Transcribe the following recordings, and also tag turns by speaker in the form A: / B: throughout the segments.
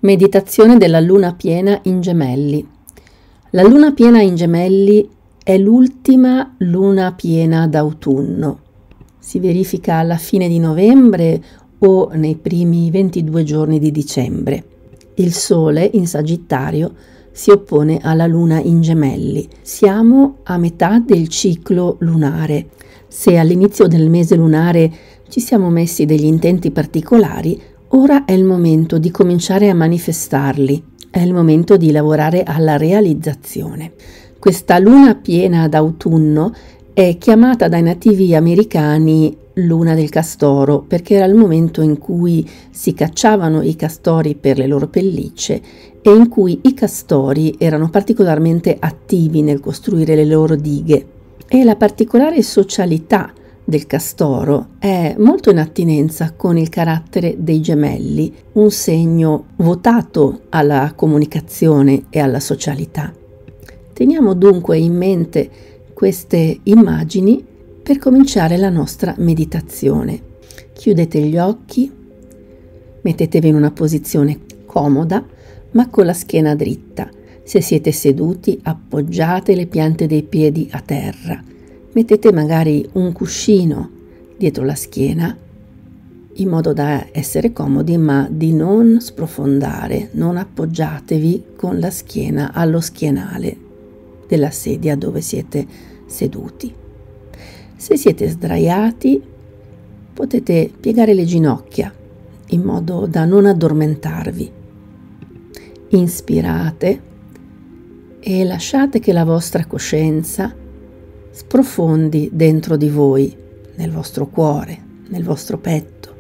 A: Meditazione della luna piena in Gemelli. La luna piena in Gemelli è l'ultima luna piena d'autunno. Si verifica alla fine di novembre o nei primi 22 giorni di dicembre. Il Sole in Sagittario si oppone alla luna in Gemelli. Siamo a metà del ciclo lunare. Se all'inizio del mese lunare ci siamo messi degli intenti particolari, ora è il momento di cominciare a manifestarli, è il momento di lavorare alla realizzazione. Questa luna piena d'autunno è chiamata dai nativi americani luna del castoro perché era il momento in cui si cacciavano i castori per le loro pellicce e in cui i castori erano particolarmente attivi nel costruire le loro dighe. E la particolare socialità del castoro è molto in attinenza con il carattere dei gemelli, un segno votato alla comunicazione e alla socialità. Teniamo dunque in mente queste immagini per cominciare la nostra meditazione. Chiudete gli occhi, mettetevi in una posizione comoda ma con la schiena dritta. Se siete seduti, appoggiate le piante dei piedi a terra. Mettete magari un cuscino dietro la schiena in modo da essere comodi, ma di non sprofondare, non appoggiatevi con la schiena allo schienale della sedia dove siete seduti. Se siete sdraiati, potete piegare le ginocchia in modo da non addormentarvi. Inspirate e lasciate che la vostra coscienza sprofondi dentro di voi, nel vostro cuore, nel vostro petto.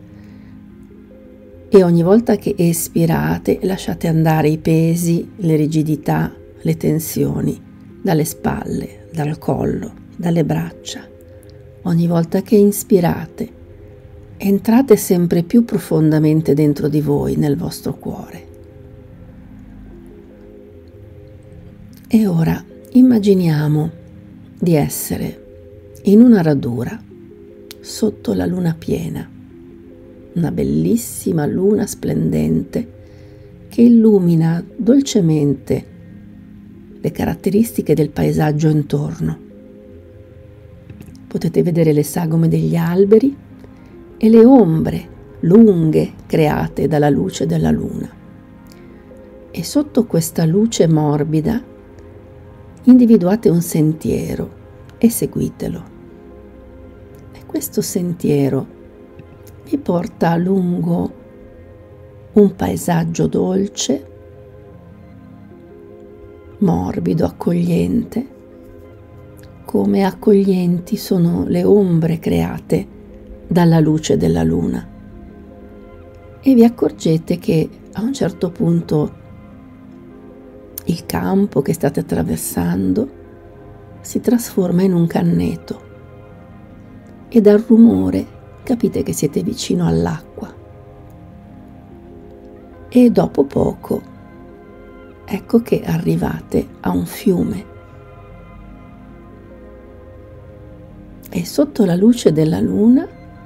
A: E ogni volta che espirate, lasciate andare i pesi, le rigidità, le tensioni dalle spalle, dal collo, dalle braccia. Ogni volta che inspirate, entrate sempre più profondamente dentro di voi, nel vostro cuore. E ora immaginiamo di essere in una radura sotto la luna piena, una bellissima luna splendente che illumina dolcemente le caratteristiche del paesaggio intorno. Potete vedere le sagome degli alberi e le ombre lunghe create dalla luce della luna. E sotto questa luce morbida individuate un sentiero e seguitelo. E questo sentiero vi porta lungo un paesaggio dolce, morbido, accogliente, come accoglienti sono le ombre create dalla luce della luna. E vi accorgete che a un certo punto il campo che state attraversando si trasforma in un canneto e dal rumore capite che siete vicino all'acqua. E dopo poco ecco che arrivate a un fiume e sotto la luce della luna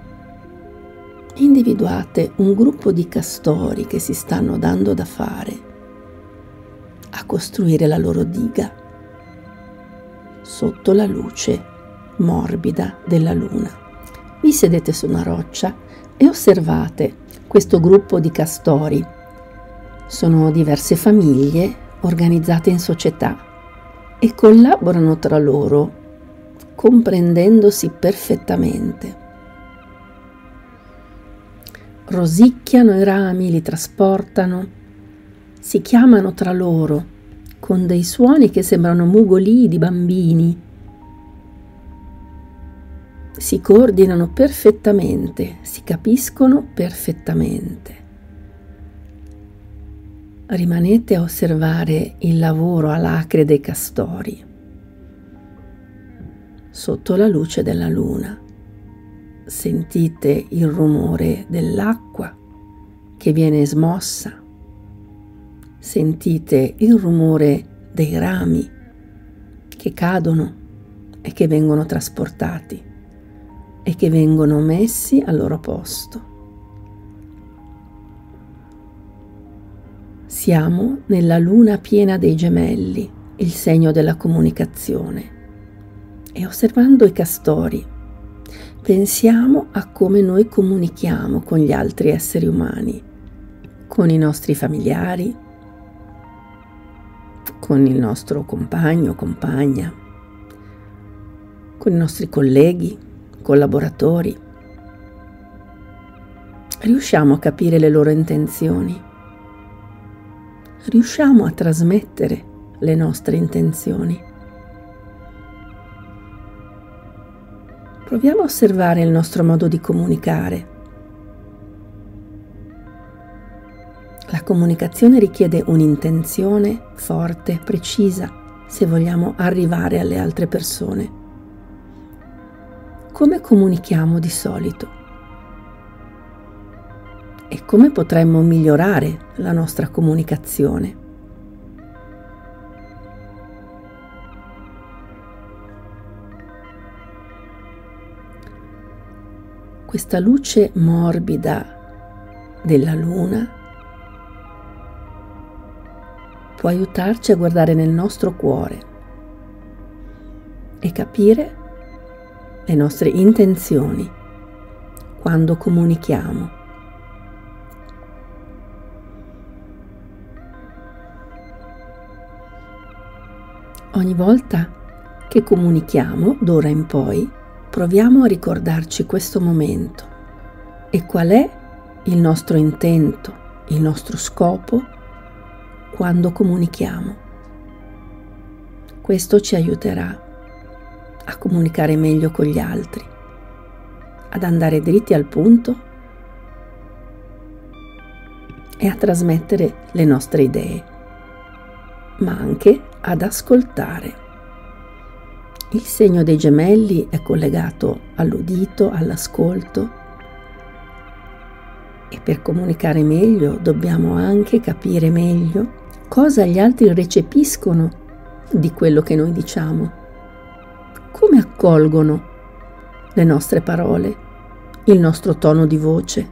A: individuate un gruppo di castori che si stanno dando da fare a costruire la loro diga sotto la luce morbida della luna. Vi sedete su una roccia e osservate questo gruppo di castori. Sono diverse famiglie organizzate in società e collaborano tra loro, comprendendosi perfettamente. Rosicchiano i rami, li trasportano, si chiamano tra loro con dei suoni che sembrano mugolii di bambini. Si coordinano perfettamente, si capiscono perfettamente. Rimanete a osservare il lavoro alacre dei castori sotto la luce della luna. Sentite il rumore dell'acqua che viene smossa. Sentite il rumore dei rami che cadono e che vengono trasportati e che vengono messi al loro posto. Siamo nella luna piena dei gemelli, il segno della comunicazione, e osservando i castori pensiamo a come noi comunichiamo con gli altri esseri umani, con i nostri familiari, con il nostro compagno o compagna, con i nostri colleghi, collaboratori. Riusciamo a capire le loro intenzioni? Riusciamo a trasmettere le nostre intenzioni? Proviamo a osservare il nostro modo di comunicare. La comunicazione richiede un'intenzione forte, precisa, se vogliamo arrivare alle altre persone. Come comunichiamo di solito? E come potremmo migliorare la nostra comunicazione? Questa luce morbida della luna può aiutarci a guardare nel nostro cuore e capire le nostre intenzioni quando comunichiamo. Ogni volta che comunichiamo, d'ora in poi, proviamo a ricordarci questo momento e qual è il nostro intento, il nostro scopo quando comunichiamo. Questo ci aiuterà a comunicare meglio con gli altri, ad andare dritti al punto e a trasmettere le nostre idee, ma anche ad ascoltare. Il segno dei gemelli è collegato all'udito, all'ascolto, e per comunicare meglio dobbiamo anche capire meglio cosa gli altri recepiscono di quello che noi diciamo, come accolgono le nostre parole, il nostro tono di voce.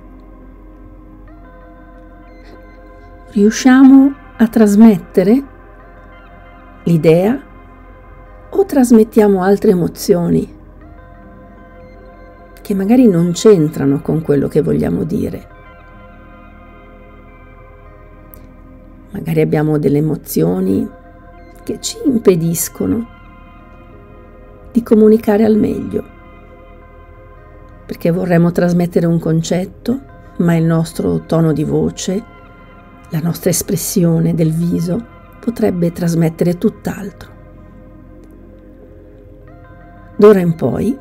A: Riusciamo a trasmettere l'idea o trasmettiamo altre emozioni che magari non c'entrano con quello che vogliamo dire? Magari abbiamo delle emozioni che ci impediscono di comunicare al meglio, perché vorremmo trasmettere un concetto, ma il nostro tono di voce, la nostra espressione del viso potrebbe trasmettere tutt'altro. D'ora in poi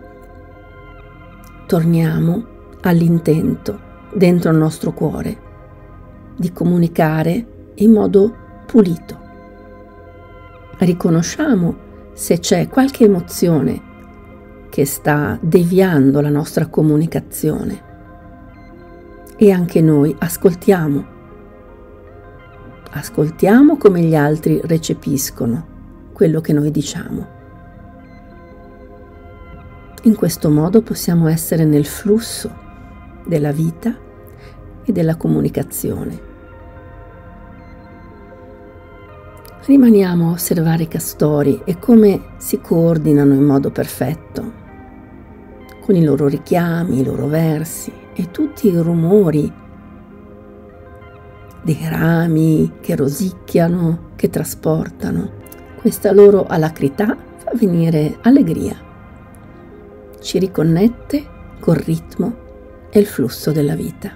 A: torniamo all'intento dentro il nostro cuore di comunicare in modo pulito. Riconosciamo se c'è qualche emozione che sta deviando la nostra comunicazione e anche noi ascoltiamo come gli altri recepiscono quello che noi diciamo. In questo modo possiamo essere nel flusso della vita e della comunicazione. Rimaniamo a osservare i castori e come si coordinano in modo perfetto, con i loro richiami, i loro versi e tutti i rumori dei rami che rosicchiano, che trasportano. Questa loro alacrità fa venire allegria, ci riconnette col ritmo e il flusso della vita.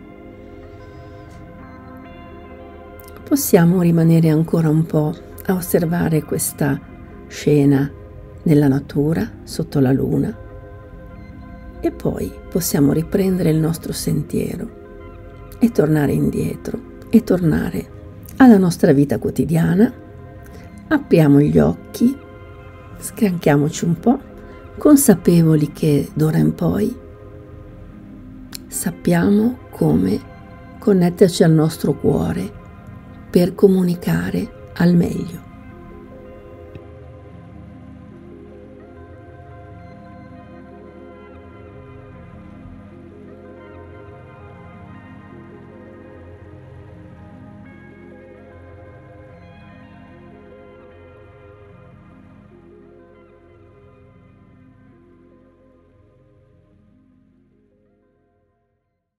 A: Possiamo rimanere ancora un po' a osservare questa scena nella natura, sotto la luna, e poi possiamo riprendere il nostro sentiero e tornare indietro e tornare alla nostra vita quotidiana. Apriamo gli occhi, scranchiamoci un po', consapevoli che d'ora in poi sappiamo come connetterci al nostro cuore per comunicare al meglio.